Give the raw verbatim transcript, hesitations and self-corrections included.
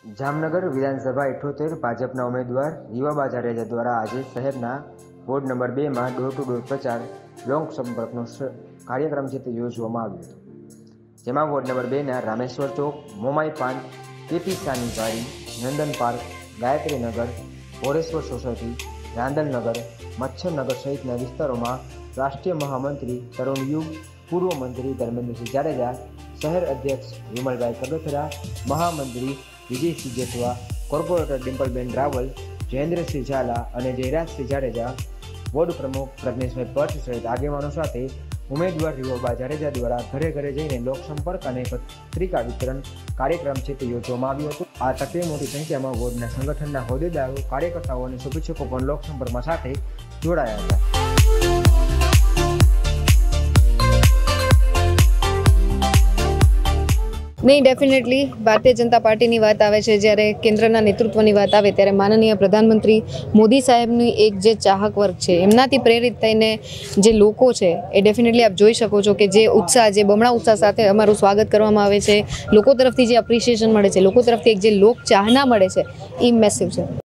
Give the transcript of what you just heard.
જામનગર વિધાનસભા ઇઠ્ઠોતેર ભાજપના ઉમેદવાર રીવાબા જાડેજા દ્વારા આજે શહેરના વોર્ડ નંબર બે માં ડોર ટુ ડોર પ્રચાર લોક સંપર્કનો કાર્યક્રમ છે તે યોજવામાં આવ્યો હતો, જેમાં વોર્ડ નંબર બે ના Rameshwar Chowk, Momai Paan, KP Sani Vadi, Nandan park, Gayatrinagar, Bhoreshwar society, Randalnagar, Machchharnagar સહિતના વિસ્તારોમાં રાષ્ટ્રીય મહામંત્રી તરુણ યુગ, પૂર્વ મંત્રી ધર્મેન્દ્રસિંહ જાડેજા, શહેર અધ્યક્ષ વિમલભાઈ કગથરા, મહામંત્રી વિજયસિંહ જેઠવા, કોર્પોરેટર ડિમ્પલબેન રાવલ, જયેન્દ્રસિંહ ઝાલા અને જયરાજસિંહ જાડેજા, વોર્ડ પ્રમુખ પ્રજ્ઞેશભાઈ ભટ્ટ સહિત આગેવાનો સાથે ઉમેદવાર રીવાબા જાડેજા દ્વારા ઘરે ઘરે જઈને લોકસંપર્ક અને પત્રિકા વિતરણ કાર્યક્રમ છે તે યોજવામાં આવ્યો હતો। આ તકે મોટી સંખ્યામાં વોર્ડના સંગઠનના હોદ્દેદારો, કાર્યકર્તાઓ અને શુભેચ્છકો પણ લોકસંપર્કમાં સાથે જોડાયા હતા। नहीं, डेफिनेटली भारतीय जनता पार्टी की बात आवे छे, ज्यारे केन्द्रना नेतृत्वनी बात आवे त्यारे माननीय प्रधानमंत्री मोदी साहेबनी एक जे चाहक वर्ग छे एमनाथी प्रेरित थईने जे लोको छे ए डेफिनेटली आप जोई शको छो के जे उत्साह, जे बमणा उत्साह साथे अमारुं स्वागत करवामां आवे छे, लोको तरफथी जे एप्रिसिएशन मळे छे, लोको तरफथी एक जे लोक चाहना मळे छे, ई मेसिव छे।